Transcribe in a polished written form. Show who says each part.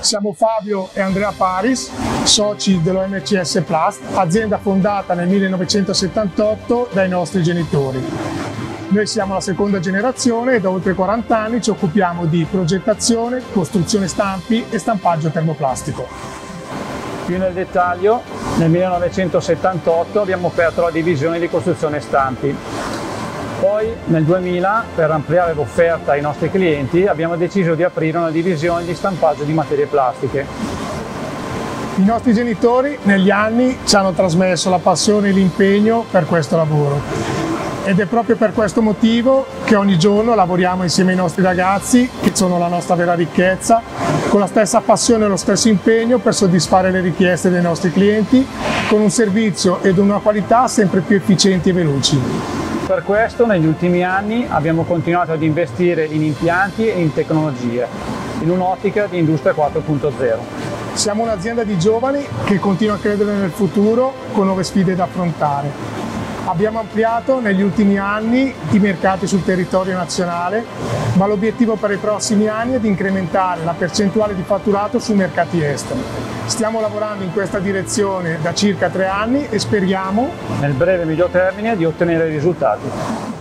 Speaker 1: Siamo Fabio e Andrea Paris, soci dell'OMCS Plast, azienda fondata nel 1978 dai nostri genitori. Noi siamo la seconda generazione e da oltre 40 anni ci occupiamo di progettazione, costruzione stampi e stampaggio termoplastico.
Speaker 2: Più nel dettaglio, nel 1978 abbiamo aperto la divisione di costruzione stampi. Poi nel 2000, per ampliare l'offerta ai nostri clienti, abbiamo deciso di aprire una divisione di stampaggio di materie plastiche.
Speaker 1: I nostri genitori negli anni ci hanno trasmesso la passione e l'impegno per questo lavoro. Ed è proprio per questo motivo che ogni giorno lavoriamo insieme ai nostri ragazzi, che sono la nostra vera ricchezza, con la stessa passione e lo stesso impegno per soddisfare le richieste dei nostri clienti, con un servizio ed una qualità sempre più efficienti e veloci.
Speaker 2: Per questo negli ultimi anni abbiamo continuato ad investire in impianti e in tecnologie, in un'ottica di Industria 4.0.
Speaker 1: Siamo un'azienda di giovani che continua a credere nel futuro con nuove sfide da affrontare. Abbiamo ampliato negli ultimi anni i mercati sul territorio nazionale, ma l'obiettivo per i prossimi anni è di incrementare la percentuale di fatturato sui mercati esteri. Stiamo lavorando in questa direzione da circa 3 anni e speriamo,
Speaker 2: nel breve e medio termine, di ottenere risultati.